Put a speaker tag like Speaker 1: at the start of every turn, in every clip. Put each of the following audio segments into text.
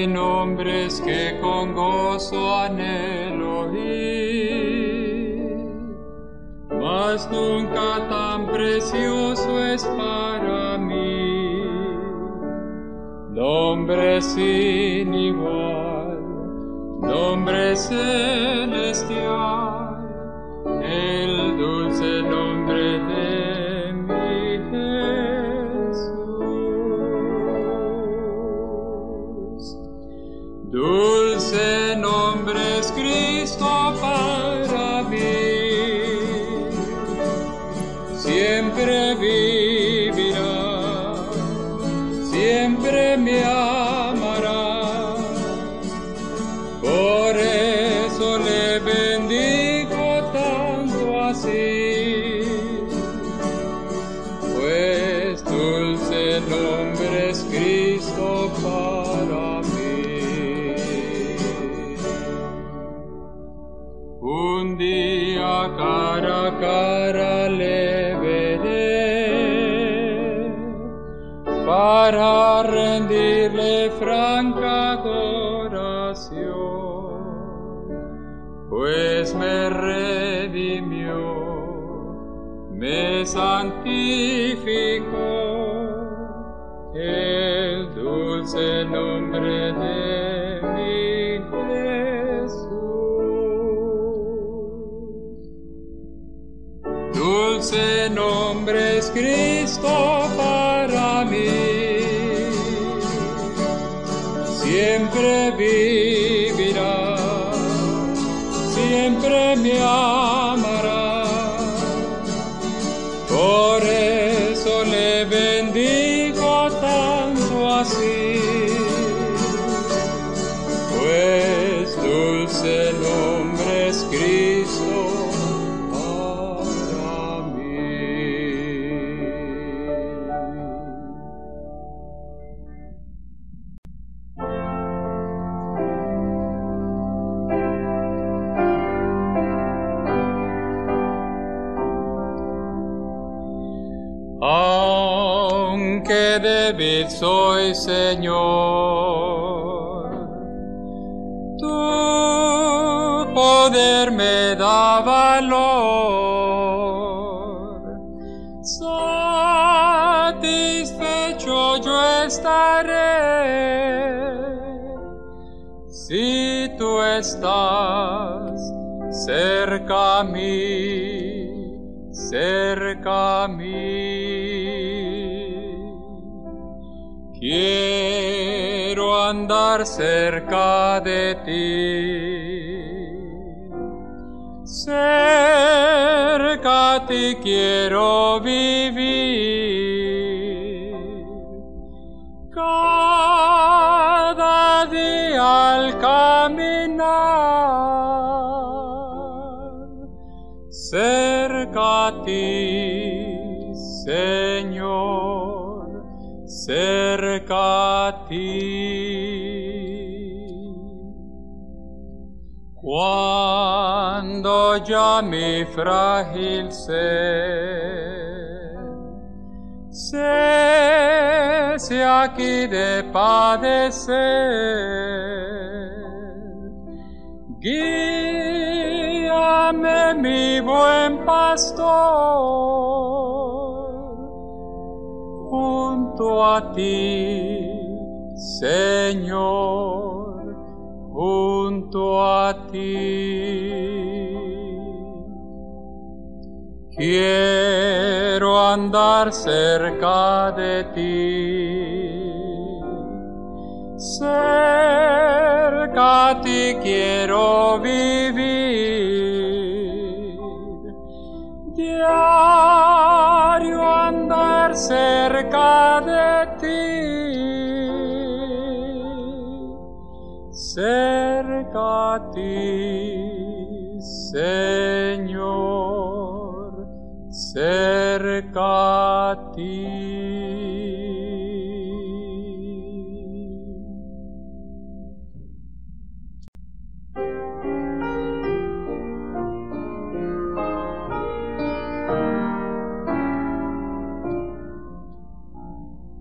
Speaker 1: Hay nombres que con gozo anhelo oír, mas nunca tan precioso es para mí. Nombre sin igual, nombre celestial, el dulce nombre de mi Jesús. Dulce nombre es Cristo para mí, siempre vivirá, siempre me amará, por eso le bendigo tanto así, pues dulce nombre es Cristo para mí. Un día cara a cara le veré, para rendirle franca adoración, pues me redimió, me santificó, el dulce nombre de mi Jesús. Dulce nombre es Cristo para mí, siempre vivirá, siempre me amará, por eso le bendigo tanto así, pues dulce nombre es Cristo para mí. Aunque débil soy, Señor, tu poder me da valor. Satisfecho yo estaré si tú estás cerca a mí, cerca a mí. Quiero andar cerca de ti, cerca a ti quiero vivir. Cada día al caminar, cerca a ti, Señor, cerca a ti. Cuando ya mi frágil ser cese aquí de padecer, guíame mi buen pastor, junto a ti, Señor, junto a ti. Quiero andar cerca de ti, cerca a ti quiero vivir, diario andar cerca de ti, cerca a ti, Señor, cerca a ti.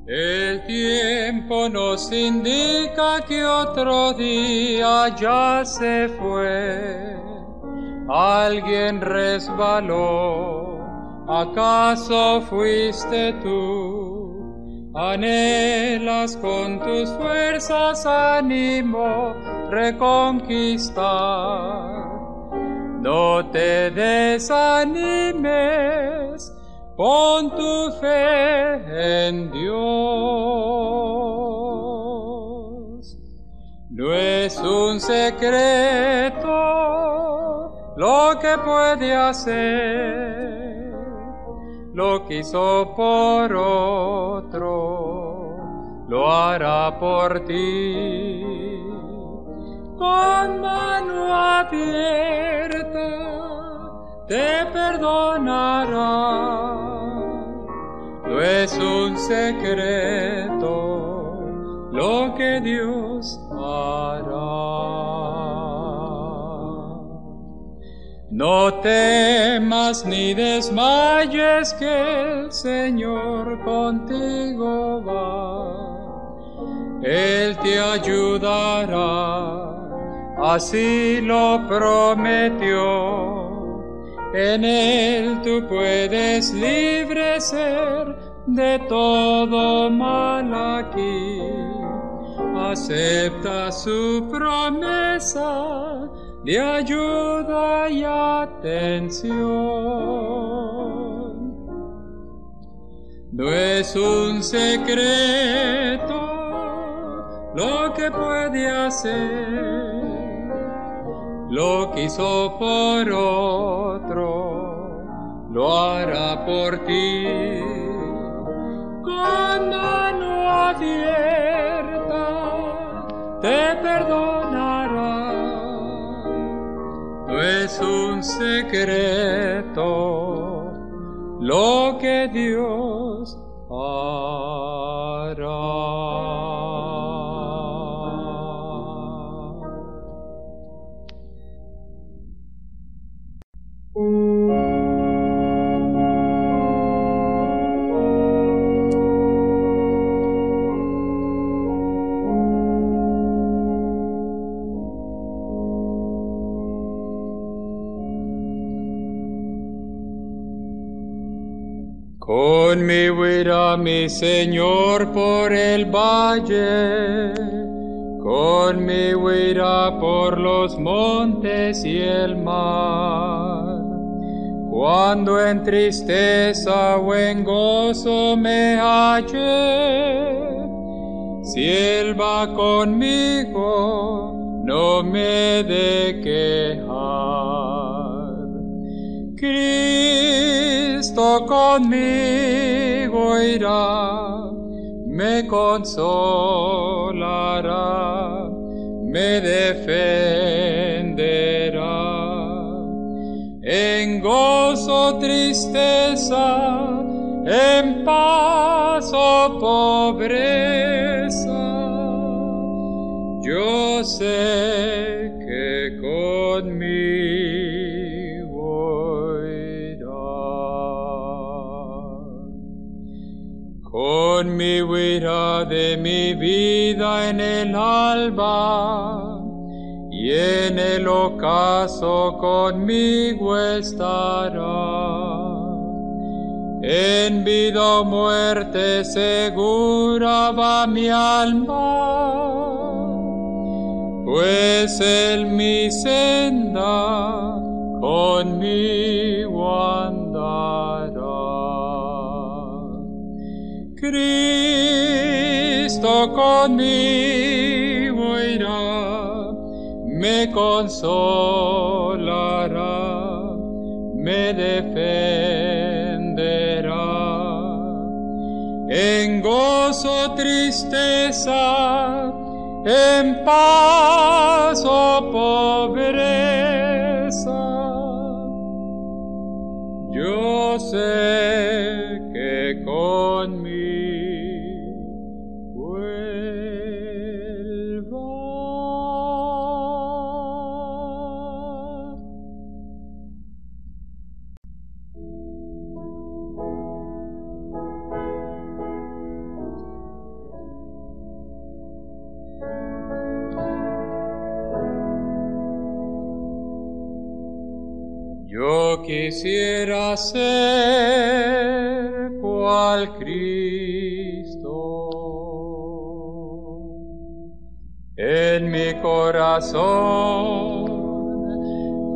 Speaker 1: El tiempo nos indica que otro día ya se fue. Alguien resbaló, ¿acaso fuiste tú? Anhelas con tus fuerzas ánimo reconquistar. No te desanimes, pon tu fe en Dios. No es un secreto lo que puede hacer, lo que hizo por otro, lo hará por ti. Con mano abierta te perdonará. No es un secreto lo que Dios hará. No temas ni desmayes, que el Señor contigo va. Él te ayudará, así lo prometió. En Él tú puedes libre ser de todo mal aquí. Acepta su promesa de ayuda y atención. No es un secreto lo que puede hacer, lo que hizo por otro, lo hará por ti. Con mano abierta te perdonará. No es un secreto lo que Dios hará. Conmigo irá mi Señor por el valle, conmigo irá por los montes y el mar. Cuando en tristeza o en gozo me halle, si Él va conmigo, no me he de quejar. Cristo conmigo irá, me consolará, me defenderá. En gozo, tristeza, en paz o pobreza, yo sé que conmigo irá. Conmigo irá de mi vida en el alba, y en el ocaso conmigo estará. En vida o muerte segura va mi alma, pues Él mi senda conmigo andará. Cristo conmigo irá, me consolará, me defenderá. En gozo, tristeza, en paz o pobreza, yo sé que conmigo Él va. quisiera ser cual Cristo. En mi corazón,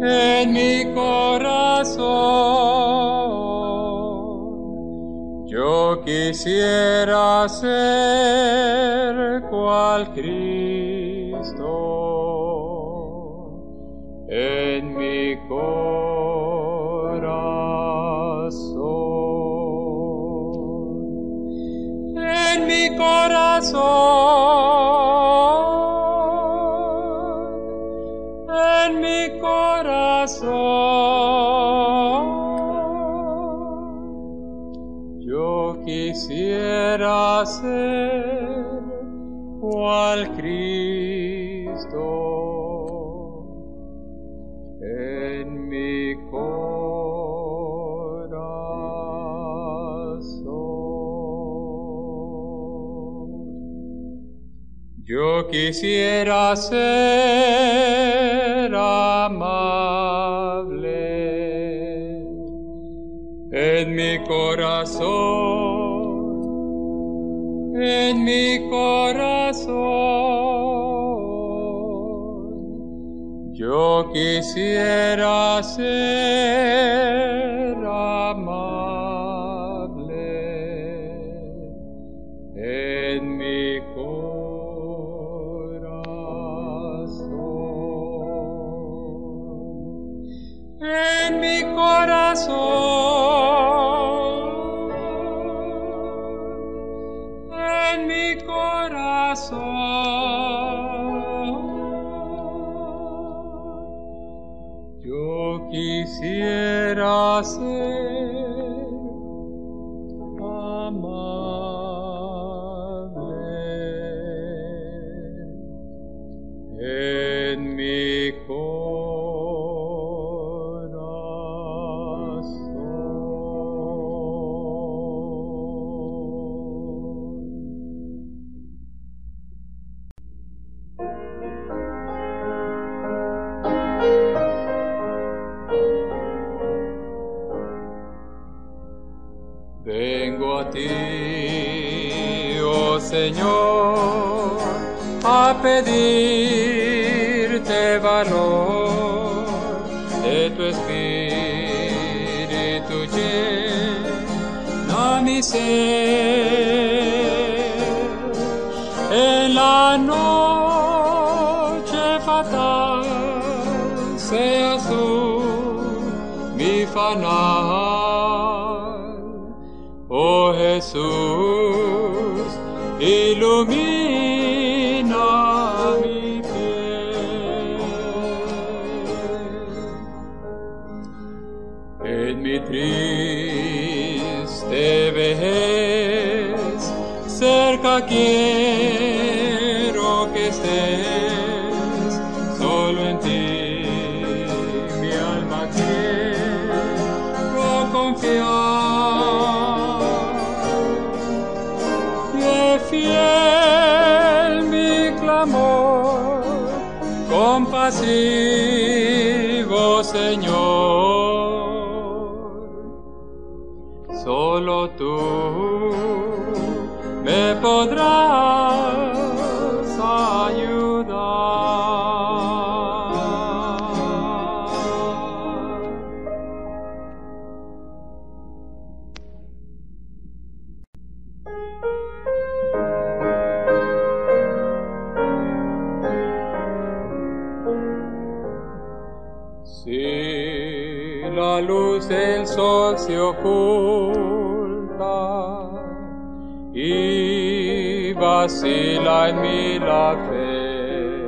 Speaker 1: yo quisiera ser cual Cristo. En mi corazón, en mi corazón, en mi corazón, yo quisiera ser cual Cristo. En mi corazón, yo quisiera ser amable. En mi corazón, en mi corazón, yo quisiera ser amable. En mi corazón, en mi corazón, en mi corazón, yo quisiera ser amable. En mi vengo a ti, oh Señor, a pedirte valor de tu Espíritu, llena mi ser. En la noche fatal seas tú mi fanal. Oh Jesús, ilumina mi piel. En mi triste vejez, cerca quiero que estés, solo en ti mi alma quiero confiar. Fiel mi clamor, compasivo Señor, solo tú me podrás ayudar. Si la luz del sol se oculta y vacila en mí la fe,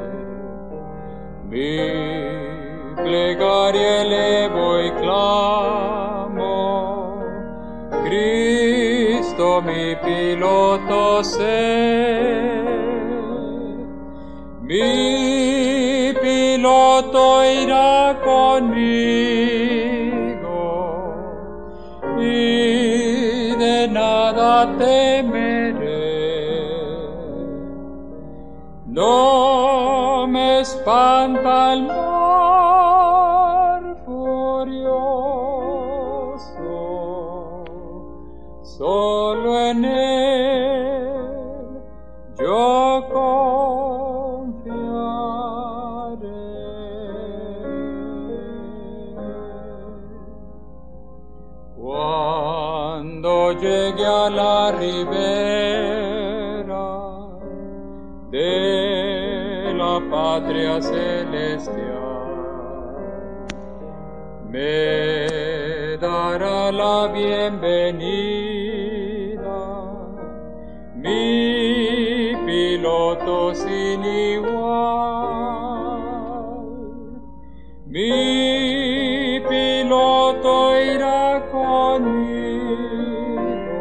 Speaker 1: mi plegaria elevo y clamo, Cristo mi piloto sé. Mi piloto irá conmigo y de nada temeré. No me espanta el mar furioso, libera de la patria celestial. Me dará la bienvenida mi piloto sin igual. Mi piloto irá conmigo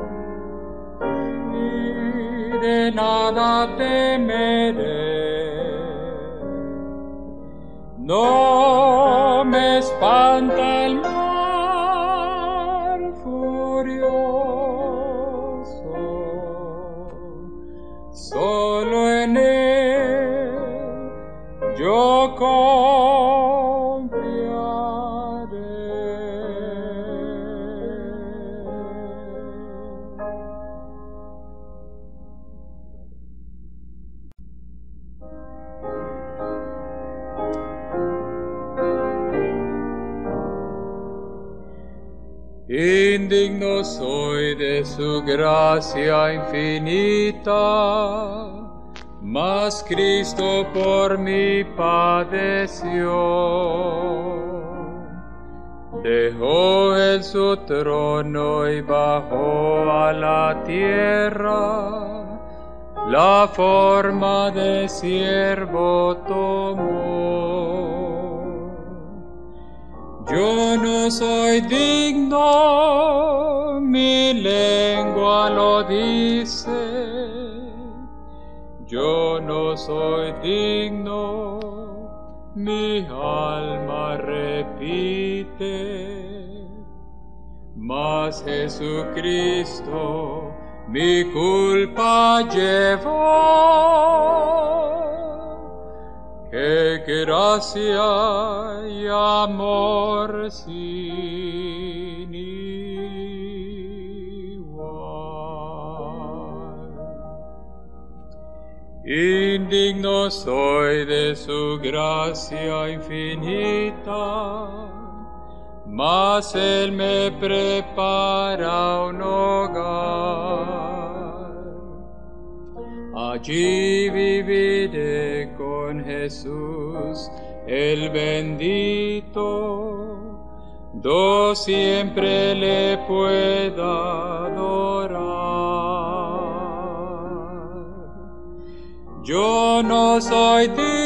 Speaker 1: y de nada temeré. No me espanta el mar furioso, solo en él yo Indigno soy de su gracia infinita, mas Cristo por mí padeció. Dejó en su trono y bajó a la tierra, la forma de siervo tomó. Yo no soy digno, mi lengua lo dice. Yo no soy digno, mi alma repite. Mas Jesucristo mi culpa llevó. ¡Qué gracia y amor sin igual! Indigno soy de su gracia infinita, mas Él me prepara un hogar. Allí viviré con Jesús el bendito, do siempre le pueda adorar. Yo no soy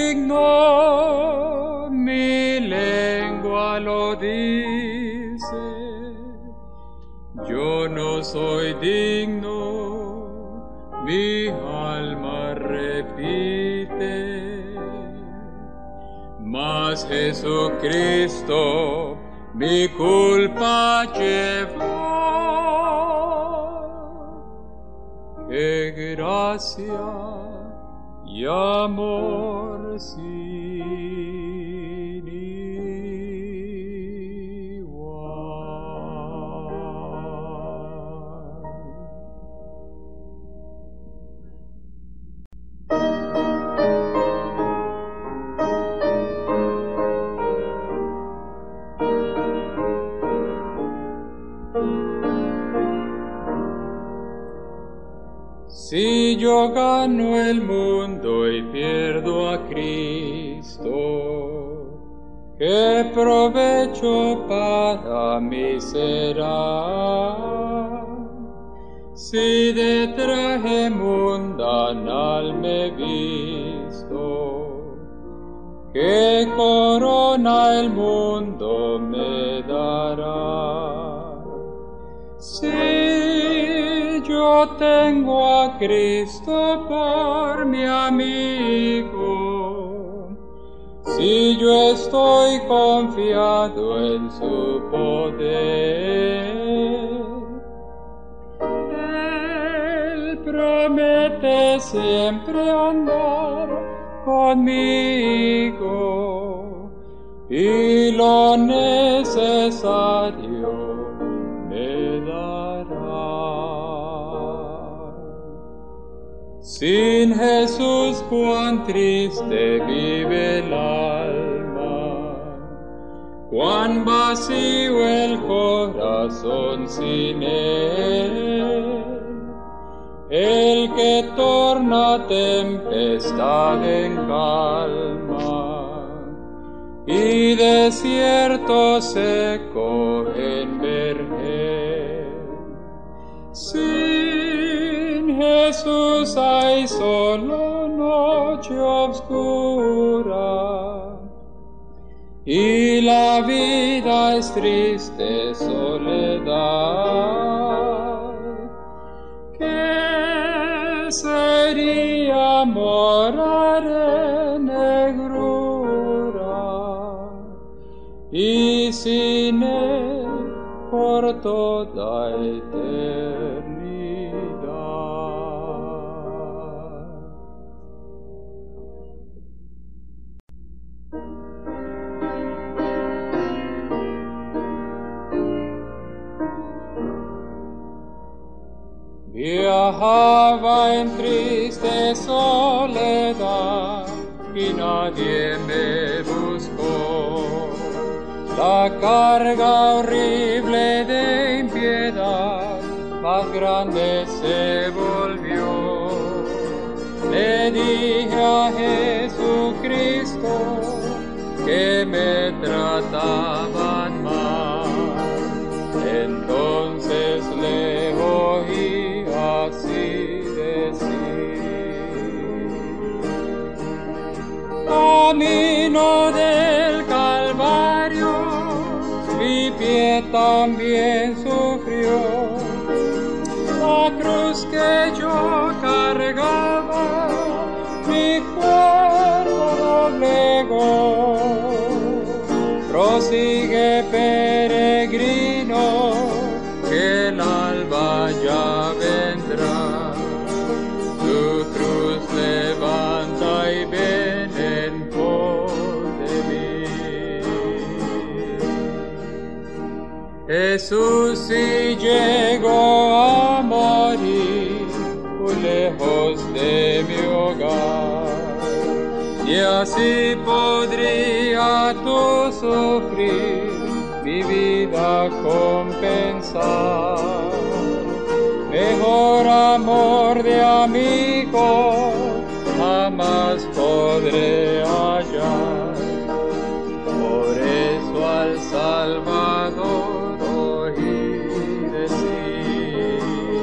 Speaker 1: digno, mi lengua lo dice. Yo no soy digno, mi alma repite, mas Jesucristo mi culpa llevó. ¡Qué gracia y amor sin igual! Si yo gano el mundo y pierdo a Cristo, ¿qué provecho para mí será? Si de traje mundanal me visto, ¿qué corona el mundo me dará? Si yo tengo a Cristo por mi amigo, si yo estoy confiado en su poder, Él promete siempre andar conmigo y lo necesario me dará. Sin Jesús cuán triste vive el alma, cuán vacío el corazón sin Él. el que torna tempestad en calma y desierto seco en vergel. Sin Jesús hay solo noche oscura y la vida es triste soledad. ¿Qué sería morar en negrura y sin él por toda eternidad? Viajaba en triste soledad y nadie me buscó. La carga horrible de impiedad más grande se volvió. Le dije a Jesucristo que me trataban mal. Entonces le oí así decir: camino del Calvario, mi pie también sufrió. La cruz que yo cargaba, mi cuerpo doblegó. Prosigue, peregrino, que el alba ya vendrá. Tu cruz levanta y ven en pos de mí. Jesús, si llegó a morir muy lejos de mi hogar, y así podría tú sufrir mi vida compensar. Mejor amor de amigo jamás podré hallar. Por eso al Salvador oí decir: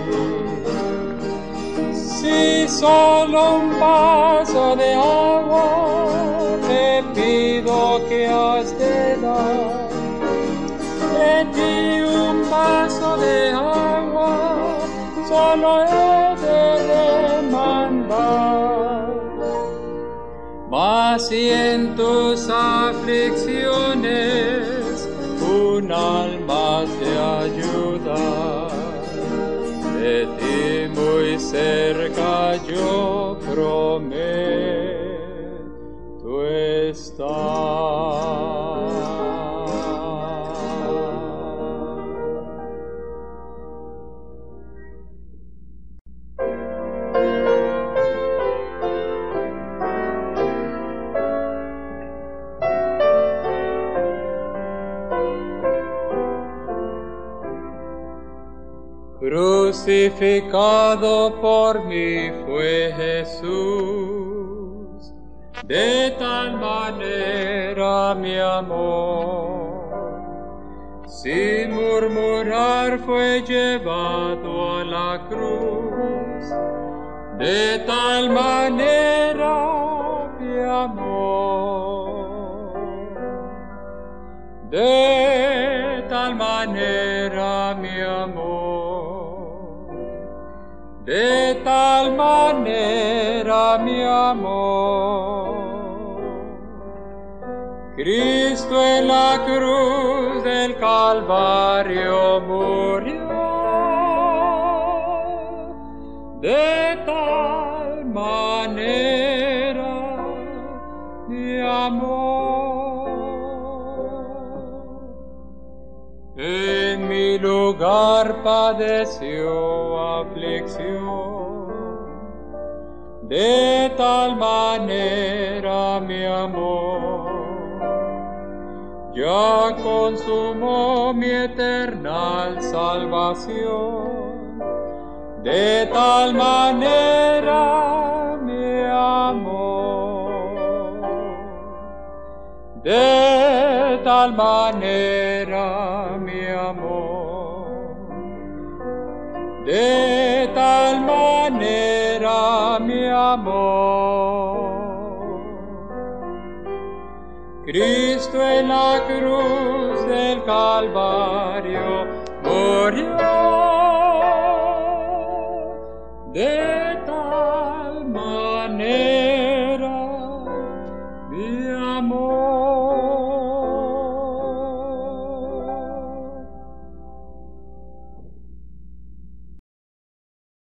Speaker 1: si solo un vaso de agua te pido que has de dar, de ti un vaso de agua solo he de demandar. Mas si en tus aflicciones un alma te ayuda, de ti muy cerca yo prometo estar. Crucificado por mí fue Jesús, de tal manera mi amor. Sin murmurar fue llevado a la cruz, de tal manera mi amor. De tal manera mi amor. De tal manera mi amor. Cristo en la cruz del Calvario murió. De tal manera mi amor. En mi lugar padeció aflicción, de tal manera mi amor. Ya consumó mi eterna salvación, de tal manera me amó, de tal manera me amó, de tal manera me amó. Cristo en la cruz del Calvario murió.